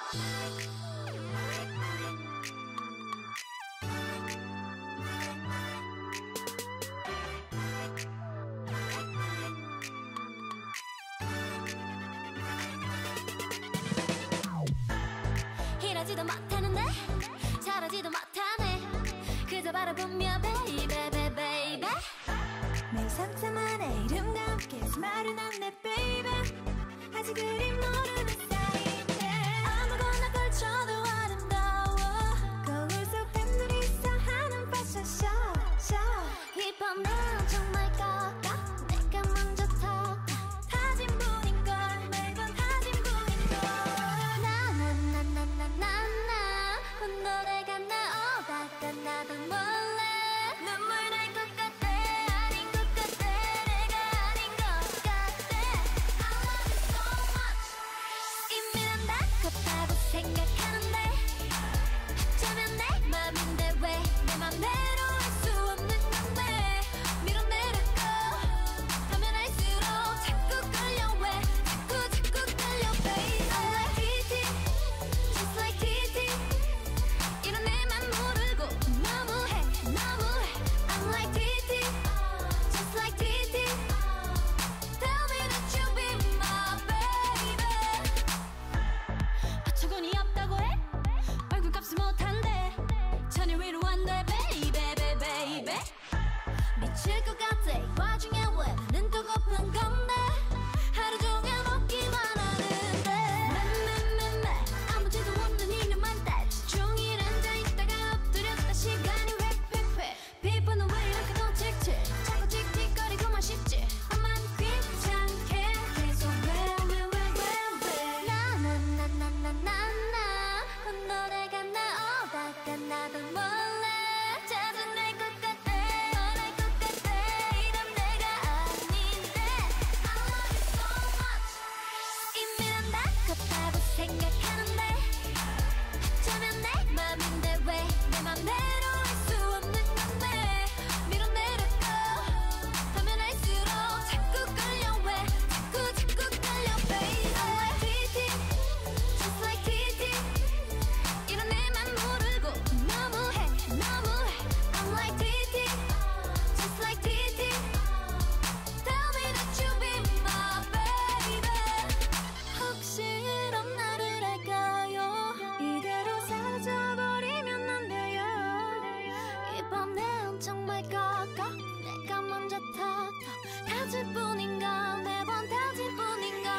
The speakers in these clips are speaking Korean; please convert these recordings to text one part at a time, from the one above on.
이러지도 못하는데 저러지도 못하네 그저 바라보며 baby baby 매일 상상만의 이름과 함께 말은 안내 baby 아직 그리 모르는 사이인데 아무거나 걸쳐도 아름다워 거울 속 팬들이 있어하는 패션쇼 이 밤은 정말 깎아 내가 먼저 턱 다진 분인걸 매번 다진 분인걸 나나나나나나 노래가 나오다가 나도 몰래 눈물 날 것 같아 아닌 것 같아 내가 아닌 것 같아 I love you so much 이미 난 다 컸다고 생각하는데 어쩌면 내 맘인데 왜 내 맘대로 할 수 없는 건데 밀어내려고 하면 할수록 자꾸 끌려 왜 자꾸 끌려 baby I'm like TT just like TT 이런 내 맘 모르고 너무해 I'm like TT just like TT tell me that you be my baby 어처구니 없다고 해? 얼굴값을 못한대 천일 위로 안돼 baby 미칠 것 같아 이 와중에 왜 눈 또 고픈 건데 하루 종일 먹기만 하는데 매 아무지도 없는 일만 따지 종일 앉아있다가 엎드렸다 시간이 휙휙휙 피부는 왜 이렇게 더 칙칙 자꾸 틱틱거리고만 싶지 나만 귀찮게 계속 왜 나나나나나나 노래가 나오다가 나도 몰래 짜증날 것 같아 화날 것 같아 이런 내가 아닌데 I love you so much 이미 난 다 컸다고 생각하는데 어쩌면 내 맘인데 왜 내 맘대로 할 수 없는 건데 밀어내려고 하면 할수록 자꾸 끌려 왜 자꾸 끌려 baby I'm like TT just like TT 이런 내 맘 모르고 너무해 I'm like TT just like TT tell me that you be my baby 혹시 이런 나를 할까요 이대로 사라져버리면 안 돼요 이번 내은 정말 꺾어 내가 먼저 턱턱 다질 뿐인가 매번 다질 뿐인가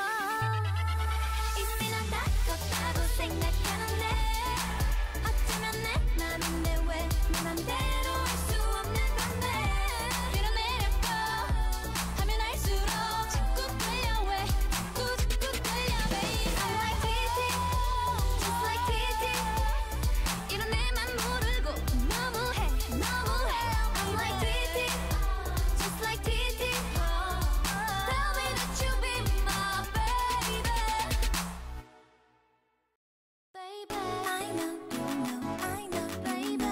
이미 난 다 컸다고 생각하는데 어쩌면 내 맘인데 왜 내 맘대로 할 수 없는 건데 밀어내려고 하면 할수록 자꾸 끌려 왜 자꾸 끌려 baby I'm like TT just like TT 이런 내 맘 모르고 너무해 I'm like TT just like TT tell me that you be my baby I know you know I know baby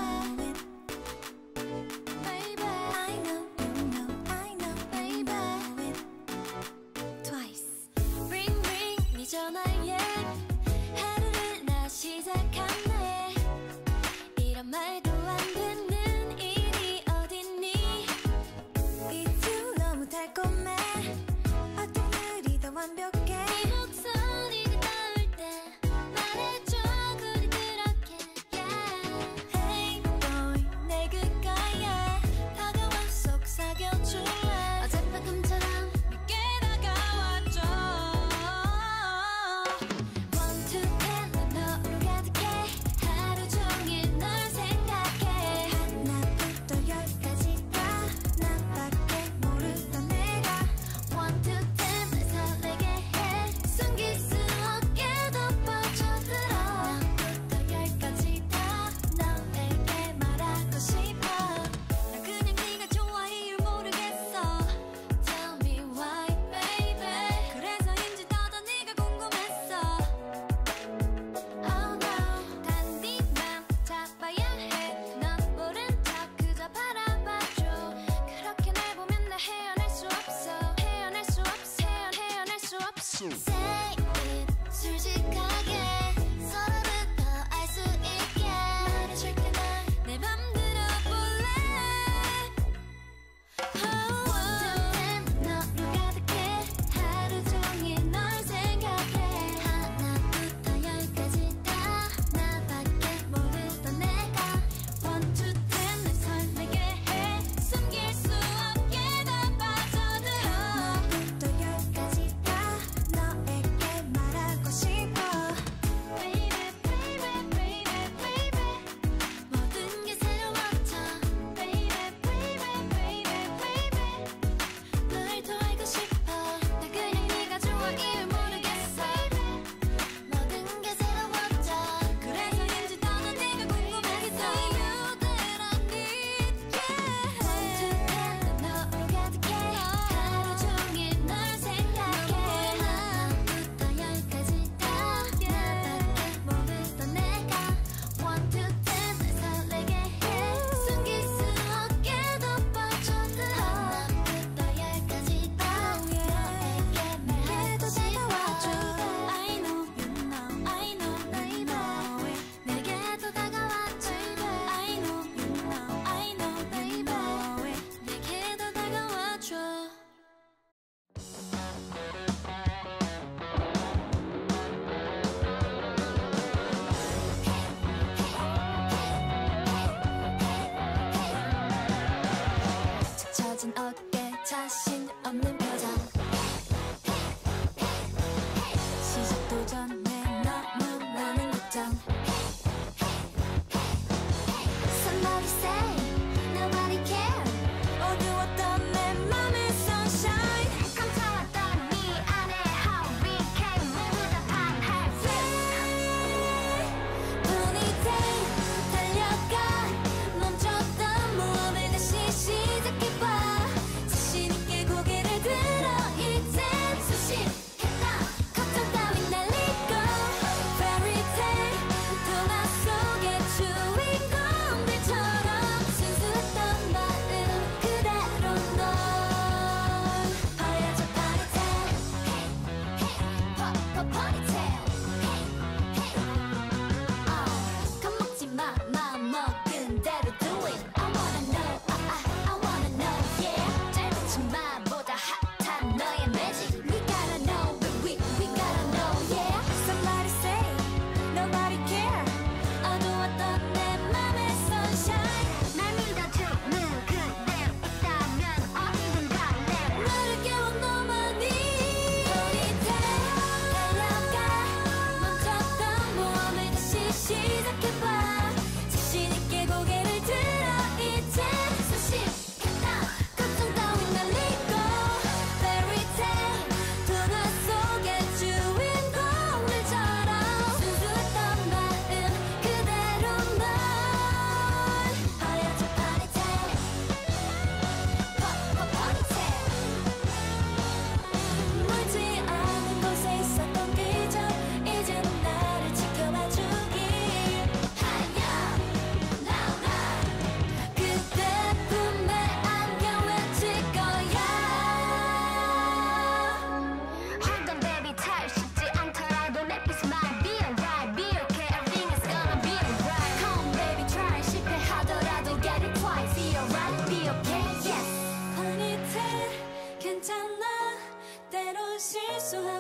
I know you know I know baby Twice ring ring 네 전화에 하루를 나 시작하네 이런 말도 안 듣는 일이 어딨니 It's you 너무 달콤해 어떤 일이 더 완벽해 네 목소리가 나올 때 말해줘 그리 그렇게 yeah. Hey boy 내 그가에 다가와 속삭여줄래 어젯밤처럼 내게 다가와줘 One two ten 난 너로 가득해 하루 종일 널 생각해 하나부터 열까지 다 나밖에 모르던 내가 One two ten 날 설레게 해 숨길 수 없게 덮어줘들어 나부터 열까지 다 너에게 말하고 싶어 나 그냥 네가 좋아 이유 모르겠어 Tell me why baby 그래서인지 더더 네가 궁금했어 Oh no 단 네 맘 잡아야 해넌 모른 척 그저 바라봐줘 그렇게 날 보면 나 헤어날 수 없어 헤어날 수 없어 헤어날 수 없어 Say it 솔직하게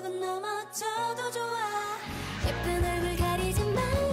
조금 넘어져도 좋아 예쁜 얼굴 가리지 말고